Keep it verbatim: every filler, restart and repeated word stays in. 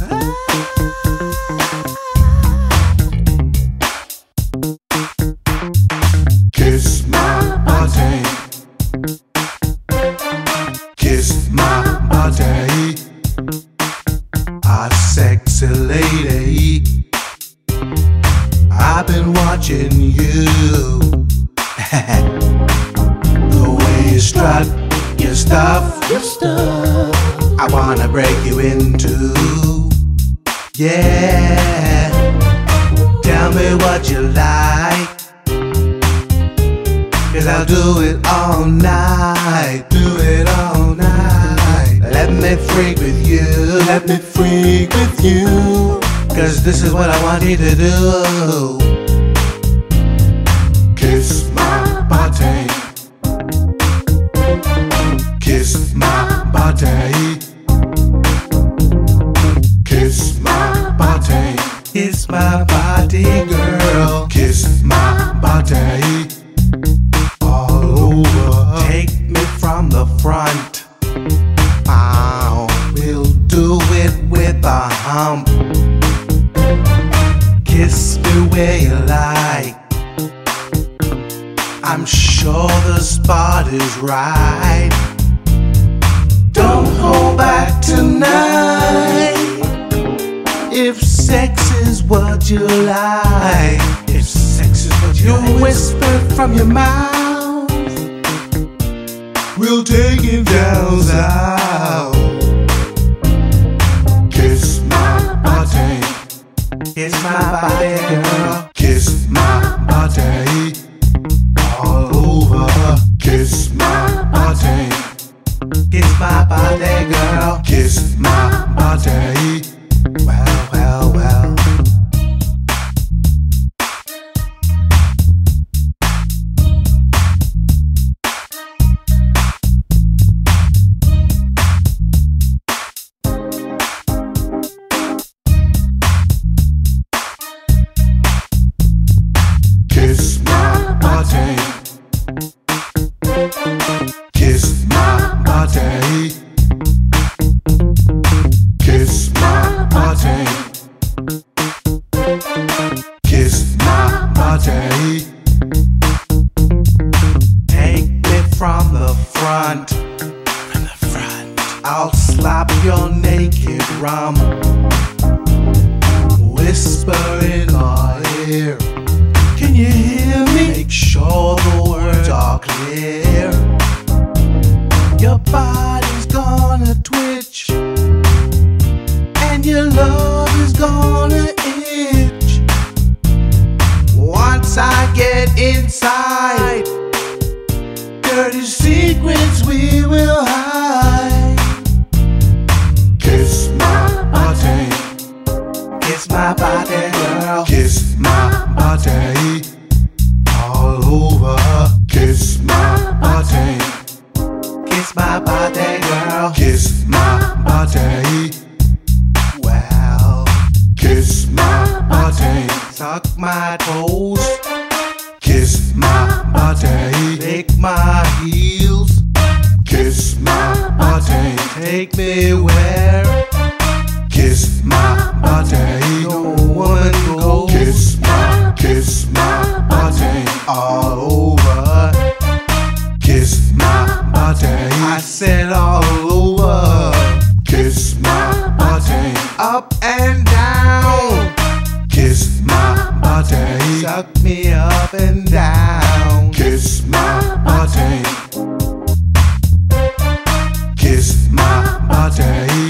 Kiss my body, kiss my body, a sexy lady. I've been watching you, the way you strut your stuff, your stuff. I wanna break you in two, yeah. Tell me what you like, 'cause I'll do it all night, do it all night. Let me freak with you, let me freak with you, 'cause this is what I want you to do. Kiss my body, kiss my body, kiss my body, kiss my body, girl. Kiss my body all over. Take me from the front. Oh, we'll do it with a hump. Kiss me where you like. I'm sure the spot is right. Don't hold back tonight. If sex is what you like, if sex is what you, you whisper from your mouth, we'll take it down south. Kiss my body, kiss my body, girl. Kiss my body all over. Kiss my body, kiss my body, girl. Kiss my body. Well, well, well. Kiss my body, kiss my body, kiss my body, kiss my body. Take me from the front, from the front. I'll slap your naked rump, whisper in my ear. Can you hear me? Make sure the words are clear. Your body's gonna twitch, and your love is gonna itch. Once I get inside, dirty secrets we will hide. Kiss my body, kiss my body, girl. Kiss my body all over. Kiss my body, kiss my body, girl. Kiss my body. Well, kiss my body, suck my toes. Kiss my body, lick my heels. Kiss my body, take me where. Kiss my body, no woman goes. Kiss my, kiss my body all over. Kiss my body, I said all over. Kiss my body, up and down. Kiss my body, suck me up and down. Kiss my body, kiss my body.